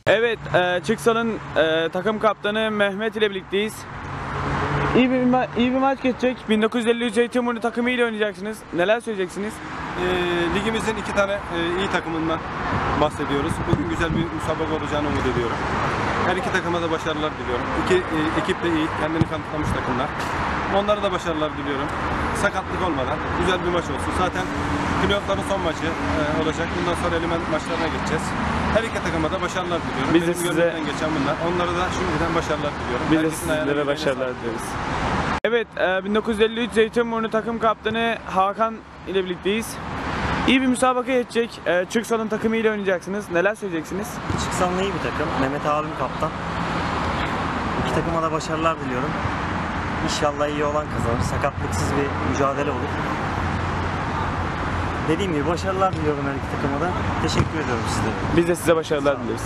Evet, Çıksal'ın takım kaptanı Mehmet ile birlikteyiz. İyi bir maç geçecek. 1953 Zeytinburnu takımı ile oynayacaksınız. Neler söyleyeceksiniz? Ligimizin iki tane iyi takımından bahsediyoruz. Bugün güzel bir müsabaka olacağını umut ediyorum. Her iki takıma da başarılar diliyorum. Ekip de iyi, kendini kanıtlamış takımlar. Onlara da başarılar diliyorum. Sakatlık olmadan güzel bir maç olsun. Zaten playoff'ların son maçı olacak. Bundan sonra element maçlarına geçeceğiz. Her iki takıma da başarılar diliyorum. Biz de size geçen bunlar. Onlara da şimdiden başarılar diliyorum. Biz de sizlere başarılar diliyoruz. Evet, 1953 Zeytinburnu takım kaptanı Hakan ile birlikteyiz. İyi bir müsabaka geçecek. Çıksal'ın takımı ile oynayacaksınız. Neler söyleyeceksiniz? Çıksal'ın iyi bir takım. Mehmet abim kaptan. İki takıma da başarılar diliyorum. İnşallah iyi olan kazanır. Sakatlıksız bir mücadele olur. Dediğim gibi başarılar diliyorum her iki takıma da. Teşekkür ediyorum sizlere. Biz de size başarılar diliyoruz.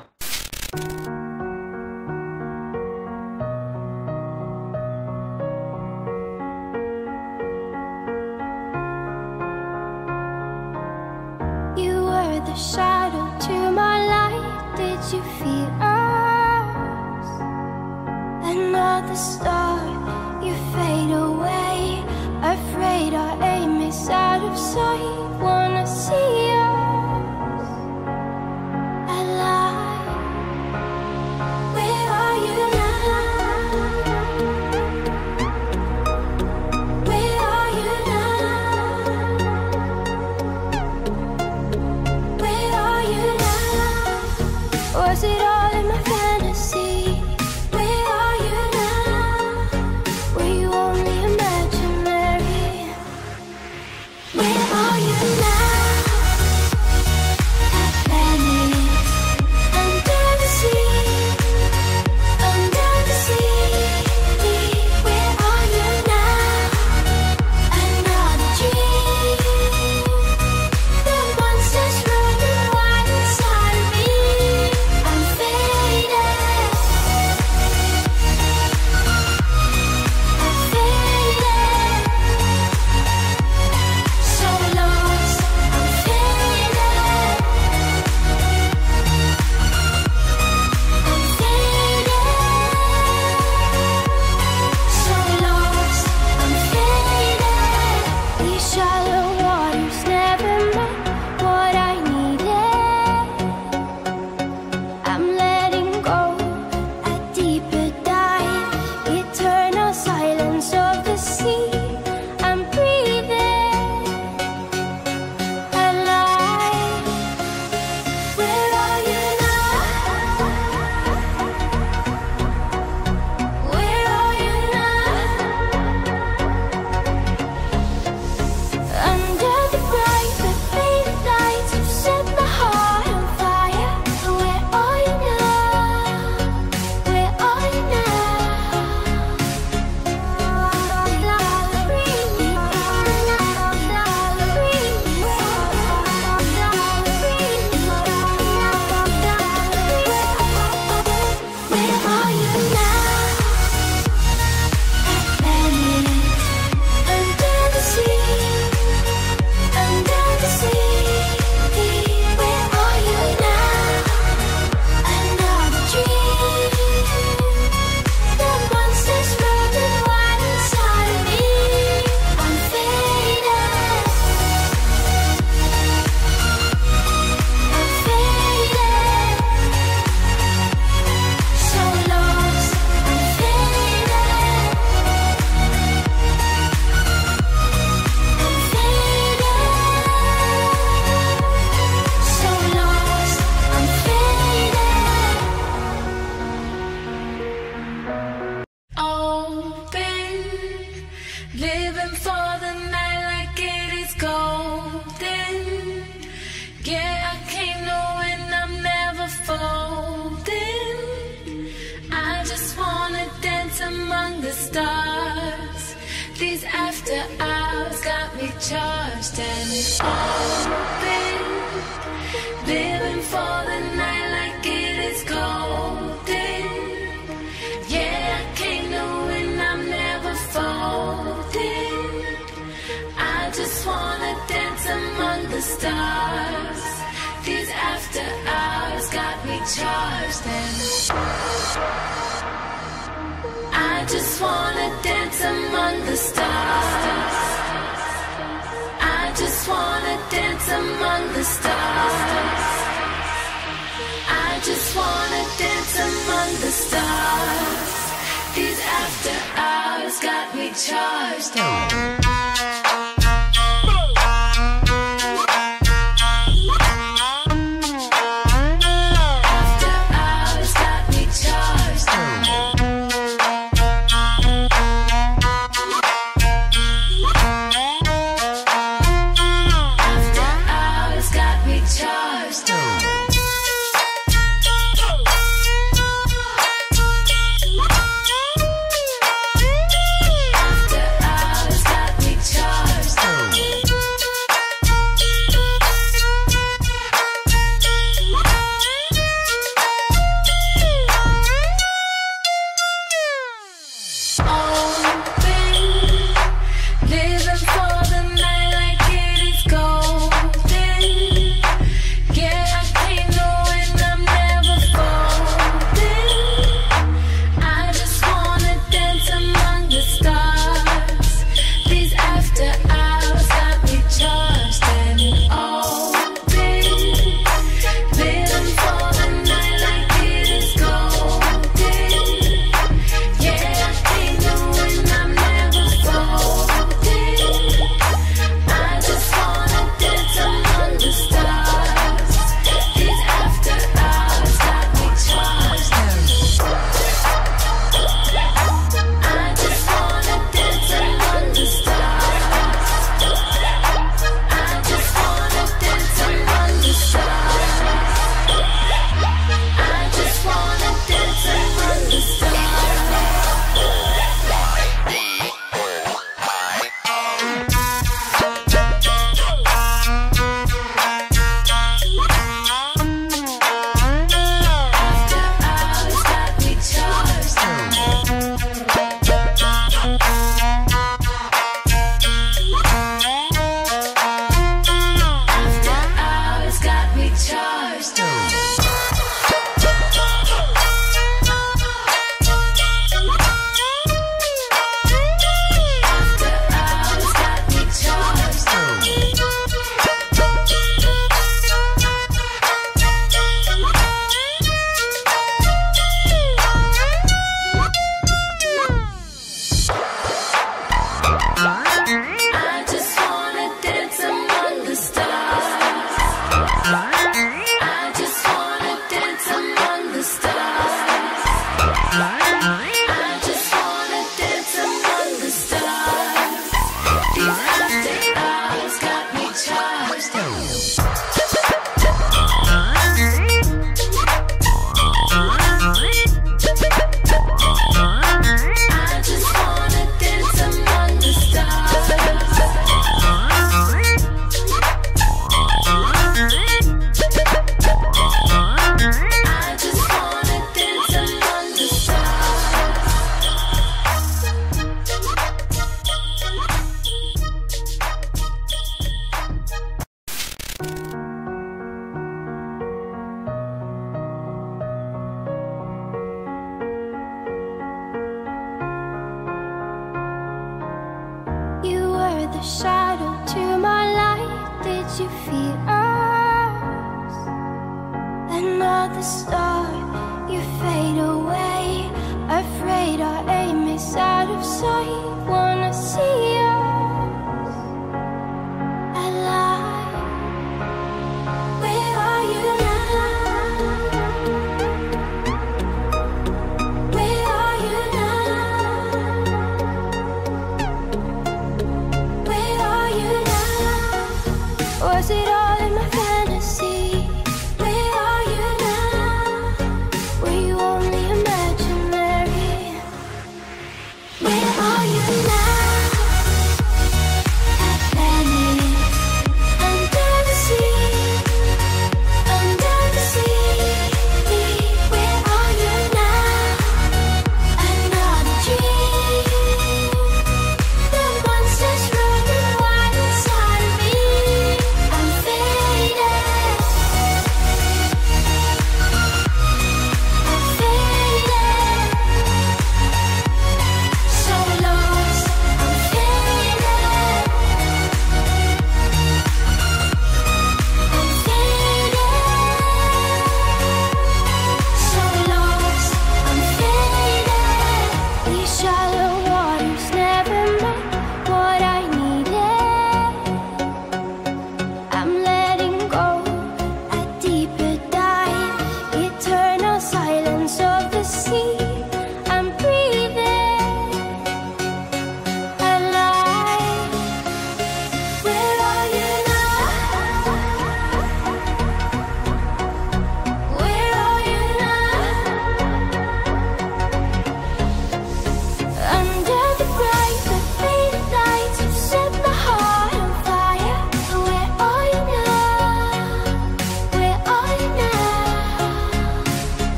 The shadow to my light, did you feel us? Another star, you fade away. Afraid our aim is out of sight. Wanna see us alive. Where are you now? Where are you now? Was it all in my fantasy? Where are you now? Were you only imaginary? Where are you now? At Venice, under the sea, under the sea. Where are you now? Another dream. The monsters running wild inside of me. Among the stars, these after hours got me charged and open, living for the night like it is golden. Yeah, I came to win, I'm never folding. I just wanna dance among the stars. These after hours got me charged and I just wanna dance among the stars. I just wanna dance among the stars. I just wanna dance among the stars. These after hours got me charged up. The shadow to my light, did you feel us? Another star, you fade away. Afraid our aim is out of sight. Wanna see